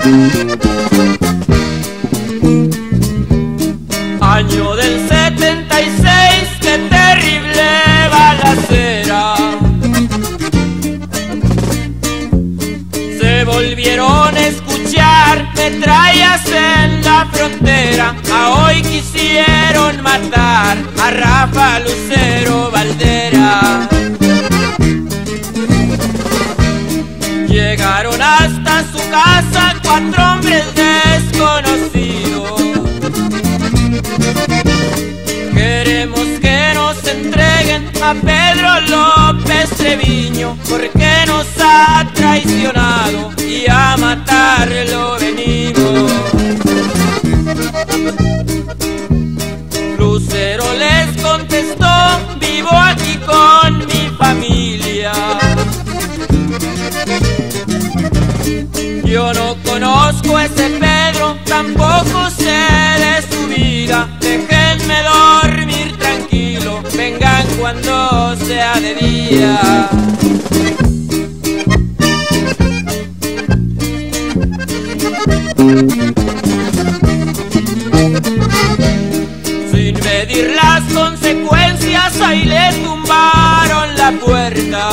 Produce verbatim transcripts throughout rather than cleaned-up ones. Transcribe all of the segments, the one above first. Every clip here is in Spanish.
Año del setenta y seis, qué terrible balacera. Se volvieron a escuchar metrallas en la frontera. A hoy quisieron matar a Rafa Lucero Valdera. Llegaron hasta su casa cuatro hombres desconocidos. Queremos que nos entreguen a Pedro López Treviño, porque nos ha traicionado y a matarlo venimos. Lucero les contestó: vivo aquí con mi familia. Yo no conozco a ese Pedro, tampoco sé de su vida. Déjenme dormir tranquilo, vengan cuando sea de día. Sin medir las consecuencias, ahí le tumbaron la puerta.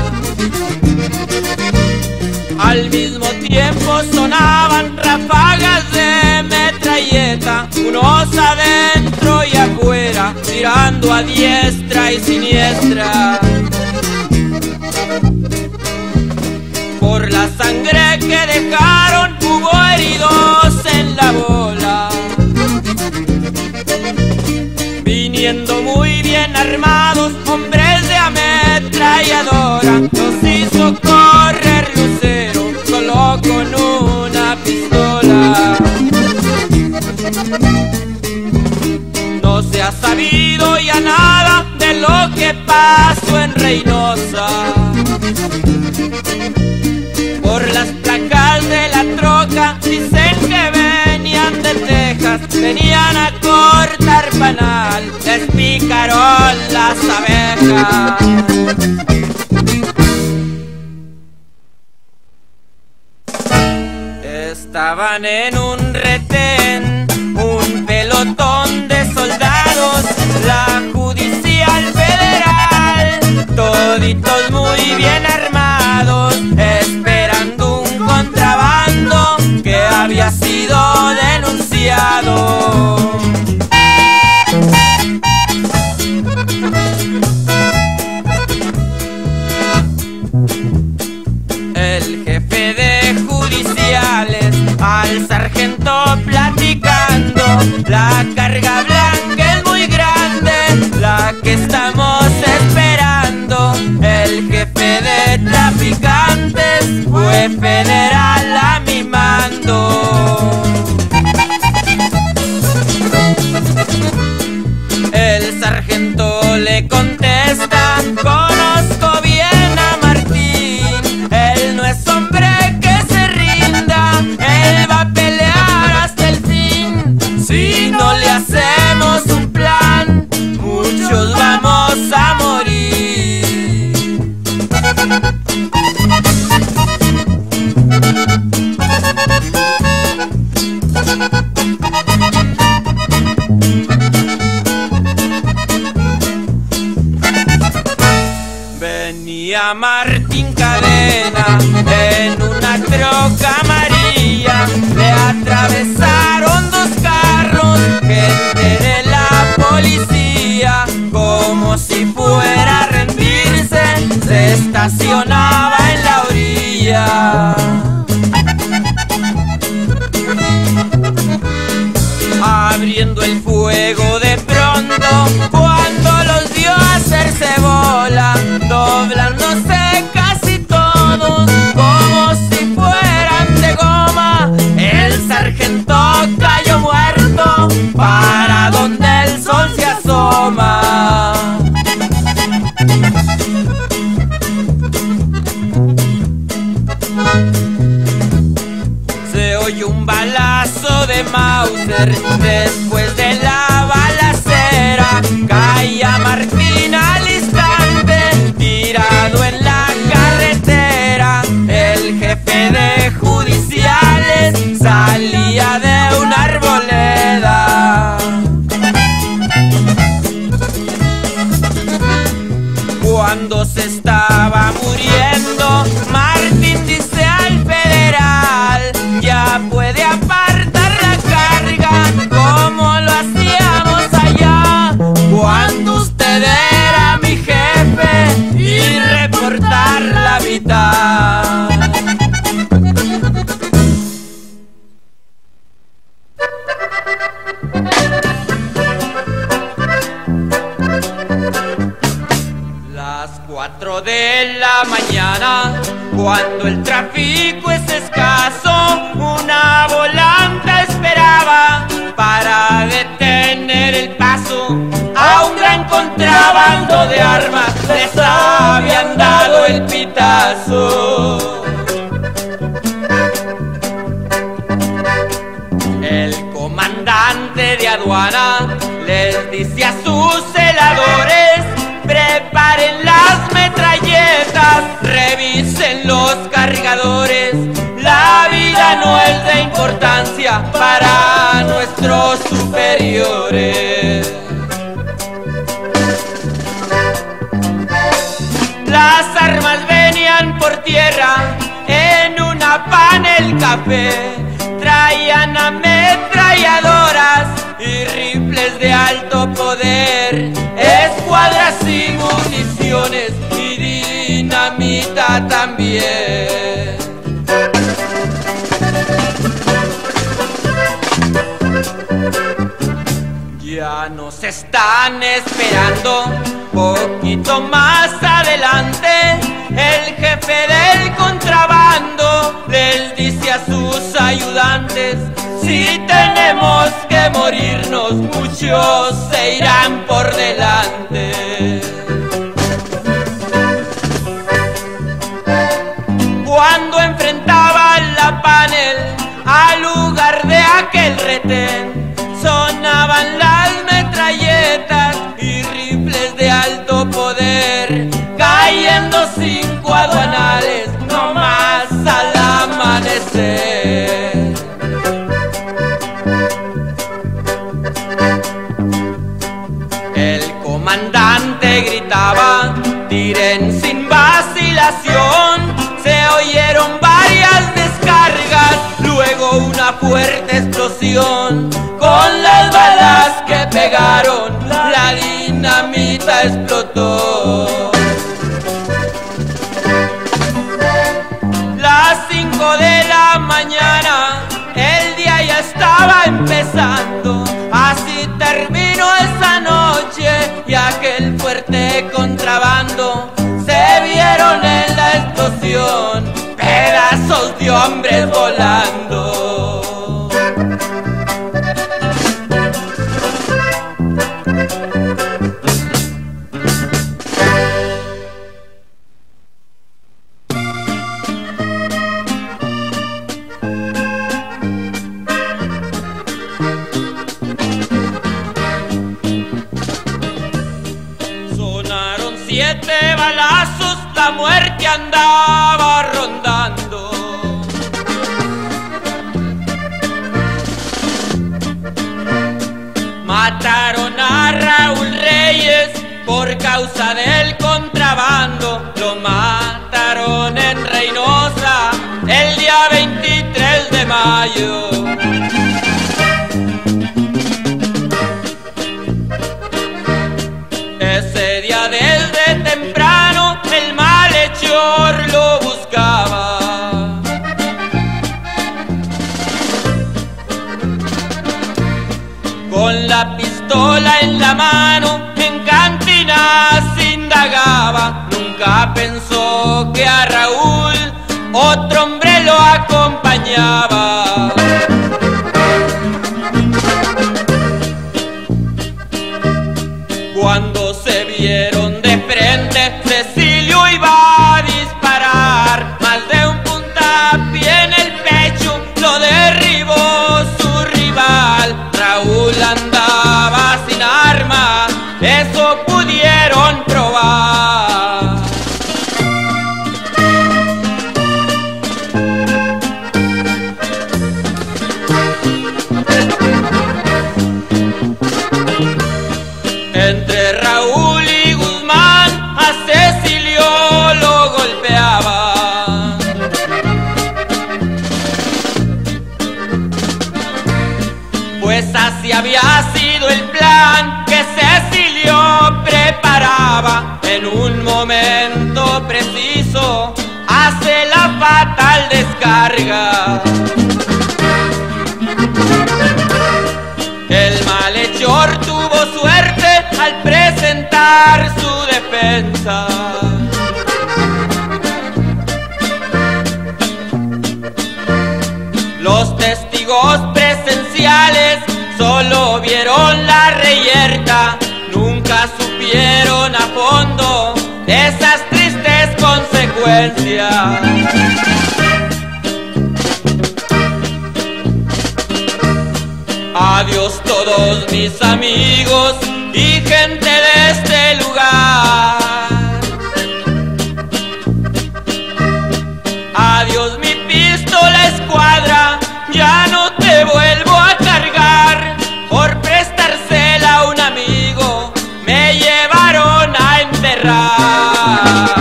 Al mismo tiempo sonaban ráfagas de metralleta, unos adentro y afuera, tirando a diestra y siniestra. Por la sangre que dejaron hubo heridos en la bola. Viniendo muy bien armados, hombres de ametralladora, los hizo correr Lucero solo con una pistola. No se ha sabido ya nada de lo que pasó en Reynosa. Por las placas de la troca dicen que venían de Texas, venían a cortar panal, les picaron las abejas. Estaban en un retén, un pelotón de soldados, la judicial federal, toditos muy bien armados, esperando un contrabando que había sido denunciado. El jefe de judiciales al sargento platicando: la carga blanca es muy grande, la que estamos esperando. El jefe de traficantes fue federal a mi mando. El sargento le contesta: conozco bien a Martín, él no es hombre que se rinda, él va a pelear hasta el fin. Si no le hacemos un plan, muchos vamos a morir. Venía Martín Cadena en una troca amarilla, le atravesaron dos carros, gente de la policía, como si fuera a rendirse, se estacionaba en la orilla. Abriendo el fuego de pronto, cuando los vio hacerse bola, doblándose casi todos como si fueran de goma, el sargento cayó muerto para donde el sol se asoma. Se oyó un balazo de Mauser, después de la balacera caía Martín al instante, tirado en la carretera. El jefe de judiciales Cuando se estaba muriendo, Martín dice al federal: ya puede apartar la carga como lo hacíamos allá, cuando usted era mi jefe, y reportar la mitad. Las cuatro de la mañana, cuando el tráfico es escaso, una volanta esperaba para detener el paso a un gran contrabando de armas. Les habían dado el pitazo. El comandante de aduana les dice a sus celadores: preparen las metralletas, revisen los cargadores. La vida no es de importancia para nuestros superiores. Las armas venían por tierra en una panel café. Traían ametralladoras y rifles de alto poder, escuadras y municiones y dinamita también. Ya nos están esperando, poquito más adelante. El jefe del contrabando les dice a sus ayudantes: si tenemos que morirnos, muchos se irán por delante. Cuando enfrentaban la panel al lugar de aquel retén, sonaban las metralletas y rifles de alto poder, cayendo cinco aduanales nomás al amanecer. El comandante gritaba: tiren sin vacilación. Se oyeron varias descargas, luego una fuerte explosión. Con las balas que pegaron, la dinamita explotó. Las cinco de la mañana, el día ya estaba empezando. Así terminó esa noche y aquel fuerte contrabando. Se vieron en la explosión pedazos de hombres volando. Siete balazos, la muerte andaba rondando. Mataron a Raúl Reyes por causa del contrabando. Lo mataron en Reynosa el día veintitrés de mayo. Ese día desde temprano el malhechor lo buscaba. Con la pistola en la mano en cantinas indagaba. Nunca pensó que a Raúl otro hombre lo acompañaba. Cuando se vieron de frente, Cecilio iba a disparar. Más de un puntapié en el pecho lo derribó su rival. Raúl andaba sin arma, eso pudieron probar. plan que Cecilio preparaba, en un momento preciso hace la fatal descarga. El malhechor tuvo suerte al presentar su defensa. Los testigos presenciales solo vieron la reyerta, nunca supieron a fondo esas tristes consecuencias. Adiós todos mis amigos y gente de este lugar. Adiós mi pistola escuadra, ya no te vuelvo a cargar. Por prestársela a un amigo me llevaron a enterrar.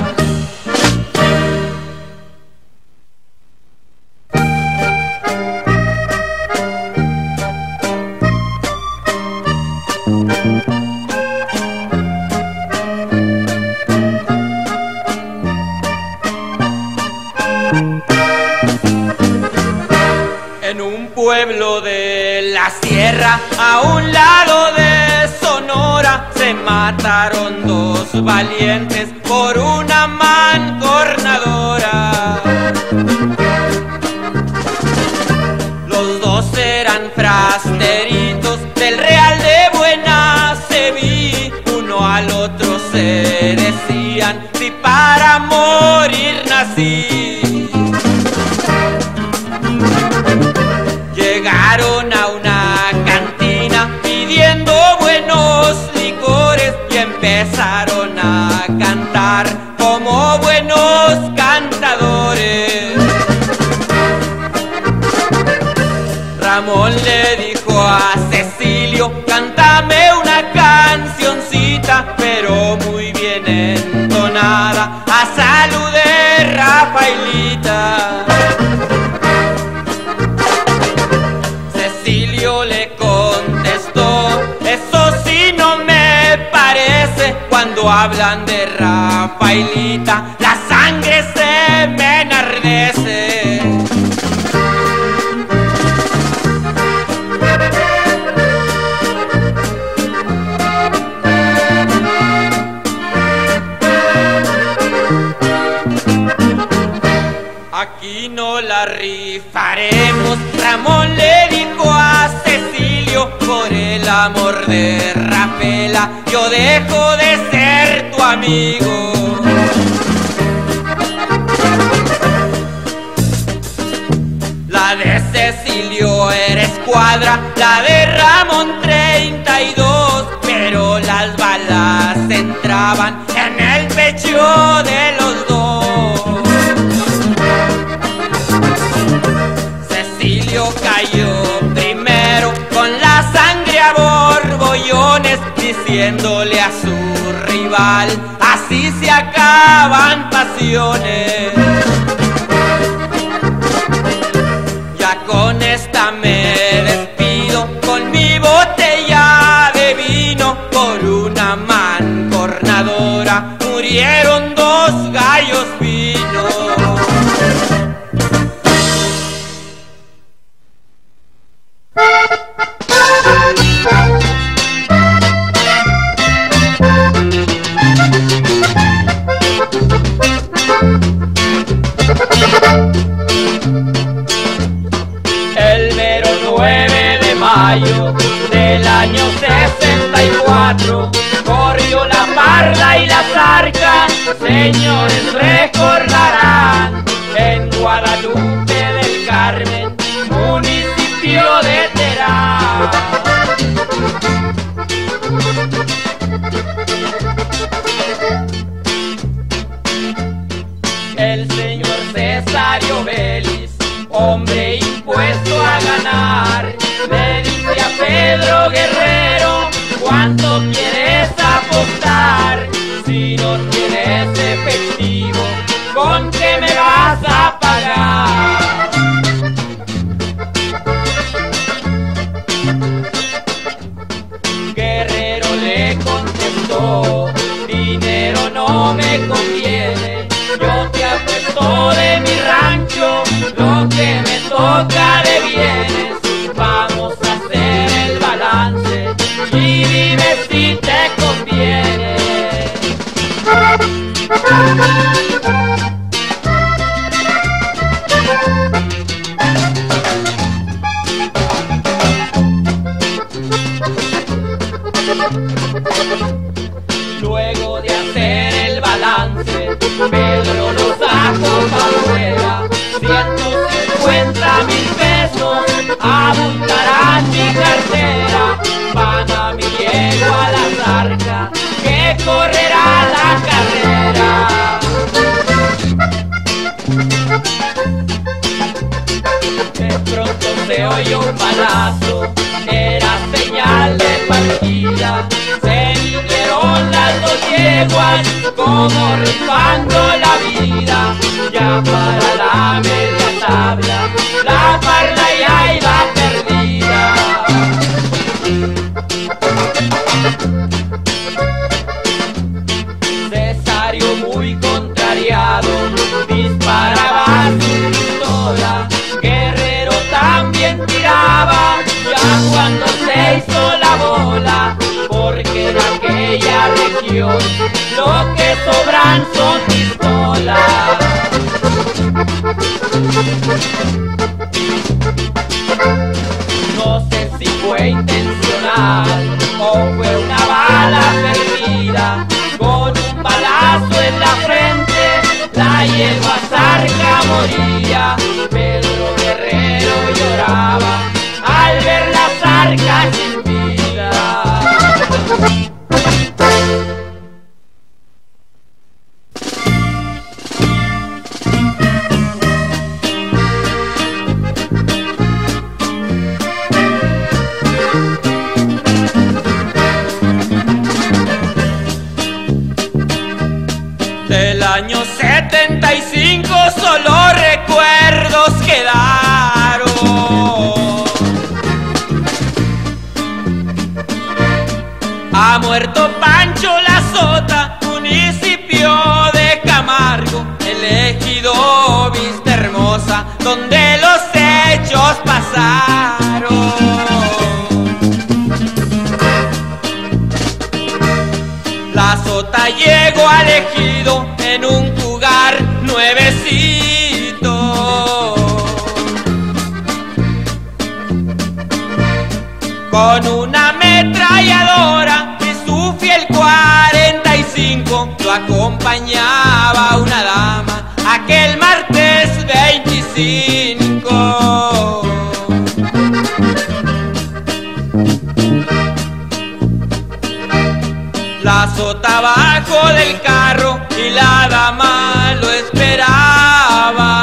En un pueblo de la sierra, a un lado de Sonora, se mataron dos valientes por una mancornadora. Los dos eran frasteritos del Real de Buena Seví. Uno al otro se decían: si para morir nací. Llegaron a una cantina pidiendo buenos licores y empezaron a cantar como buenos cantadores. Ramón le dijo a Cecilio: cántame una cancioncita, pero muy bien entonada, a salud de Rafaelita. Cecilio le contestó: eso sí no me parece, cuando hablan de Rafaelita la sangre se me enardece. Aquí no la rifaremos, Ramón le dijo a Cecilio, por el amor de Rafaela yo dejo de ser tu amigo. La de Cecilio era escuadra, la de Ramón treinta y dos, pero las balas entraban en el pecho de los dos. Cecilio cayó primero con la sangre a borbollones, diciéndole a su rival: así se acaban pasiones. Ya con esta me despido, con mi botella de vino, por una mancornadora murieron dos gallos finos. El mero nueve de mayo del año sesenta y cuatro corrió la parda y la zarca, señores recordarán, en Guadalupe del Carmen, municipio de Terán. El señor Cesario Vélez, hombre impuesto a ganar, le dice a Pedro Guerrero: ¿cuánto quieres apostar? Si no tienes efectivo, ¿con qué me vas a pagar? Luego de hacer el balance, Pedro lo sacó para afuera. ciento cincuenta mil pesos abundarán mi cartera. Van a mi yegua a la zarca, que correrá la carrera. De pronto se oyó un balazo, era señal de partida. Se vinieron las dos yeguas, como rifando la vida. Ya para la media tabla, la parla ya iba perdida. Cesario, muy contrariado, disparaba su pistola. Guerrero también tiraba, ya cuando se hizo la bola, porque en aquella región lo que sobran son pistolas. No sé si fue intencional o fue una bala perdida. Con un balazo en la frente, la yegua zarca moría. Pedro Guerrero lloraba al ver la zarca sin vida. Del año setenta y cinco solo recuerdos quedaron. Ha muerto Pancho La Sota, municipio de Camargo, el ejido Vista Hermosa, donde los hechos pasaron. La Sota llegó al ejido en un Cougar nuevecito. Con una ametralladora y su fiel cuarenta y cinco, lo acompañaba una dama aquel martes veinticinco. La Sota bajó del carro y la dama lo esperaba.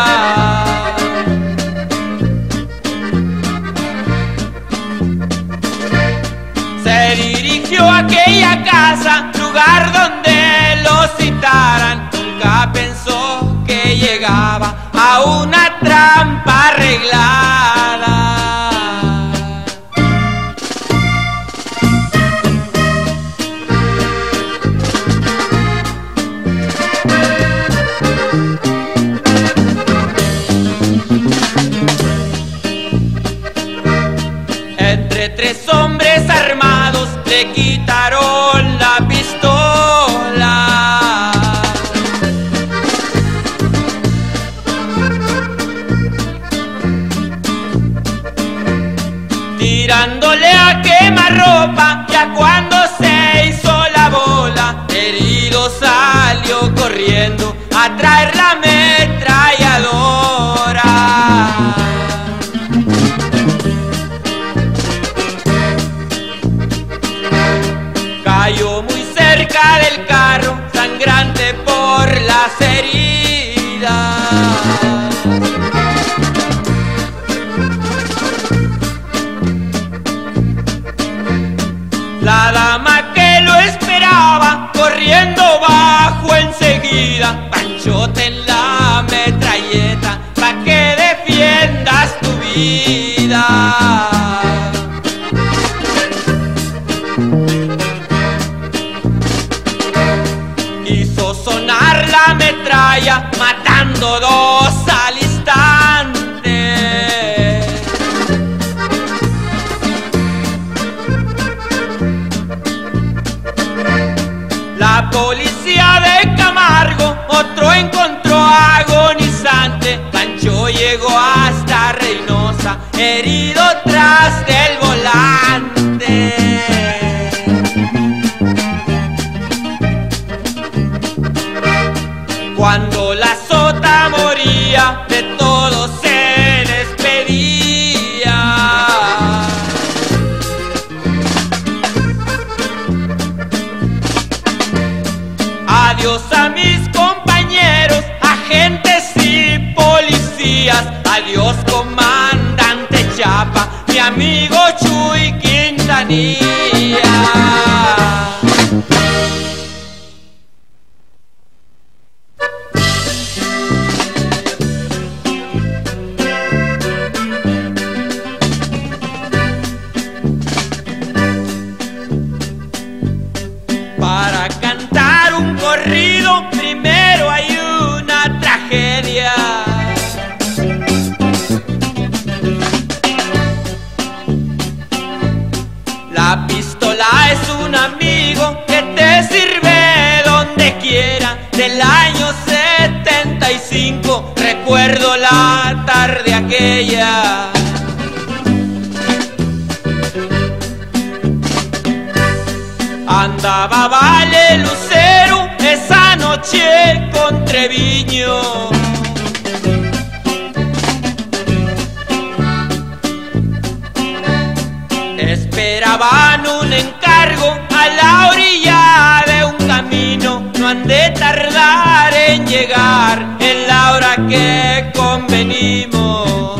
Se dirigió a aquella casa, lugar donde lo citaran. Nunca pensó que llegaba a una trampa arreglada. Entre tres hombres armados le quitaron la pistola. Tirándole a quemarropa, ya cuando se hizo la bola, herido salió corriendo a traer la ametralladora. Cayó muy cerca del carro, sangrante por las heridas. La dama que lo esperaba, corriendo bajo enseguida. Panchote en la metralleta, pa' que defiendas tu vida. Hizo sonar la metralla, matando dos al instante. La policía de Camargo Cuando la sota moría, de todo se despedía. Adiós a mis compañeros, agentes y policías. Adiós, comandante Chapa, mi amigo Chuy Quintanilla. Para cantar un corrido primero hay una tragedia. La pistola es un amigo que te sirve donde quiera. Del año setenta y cinco recuerdo la tarde aquella. Andaba Vale Lucero esa noche con Treviño. Esperaban un encargo a la orilla de un camino. No han de tardar en llegar en la hora que convenimos.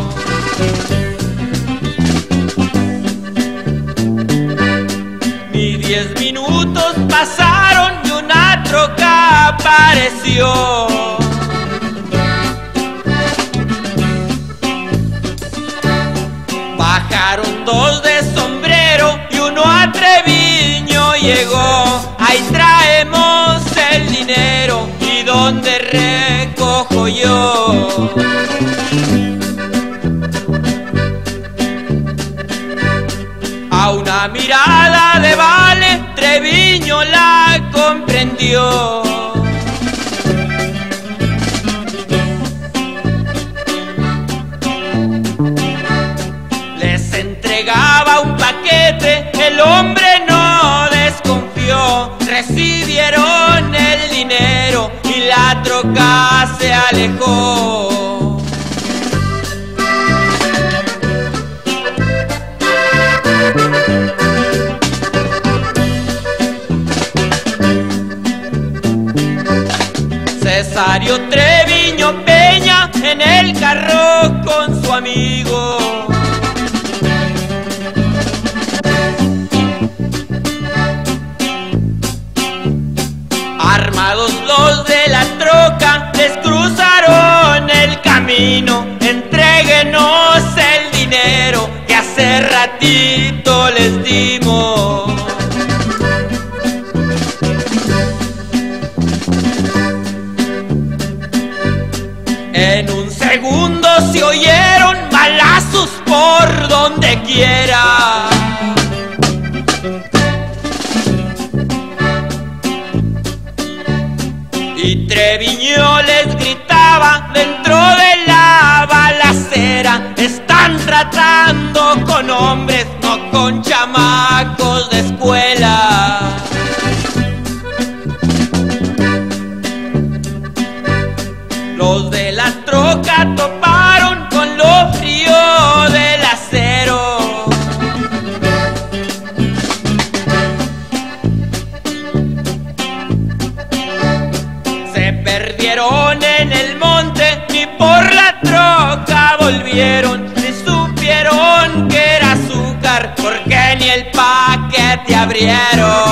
Ni diez minutos pasaron y una troca apareció. Bajaron dos de sombrero y uno a Treviño llegó. Ahí traemos el dinero y ¿dónde recojo yo? A una mirada de Vale, Treviño la comprendió. Les entregaba un paquete, el hombre no desconfió. Recibieron el dinero y la troca se alejó. Cesario Treviño Peña en el carro con su amigo. Armados los de la troca, les cruzaron el camino. Entréguenos el dinero que hace ratito les dimos. En un segundo se oyeron balazos por donde quiera. Y Treviño les gritaba dentro de la balacera: están tratando con hombres, no con chamacos de escuela. Los de la troca toparon con lo frío del acero. Se perdieron en el monte, ni por la troca volvieron, ni supieron que era azúcar, porque ni el paquete abrieron.